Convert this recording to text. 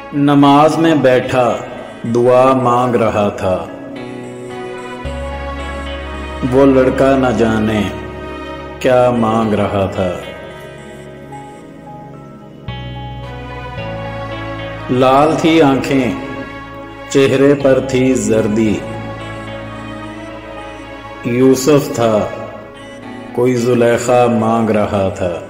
नमाज में बैठा दुआ मांग रहा था। वो लड़का न जाने क्या मांग रहा था। लाल थी आंखें, चेहरे पर थी जर्दी। यूसुफ था, कोई जुलेखा मांग रहा था।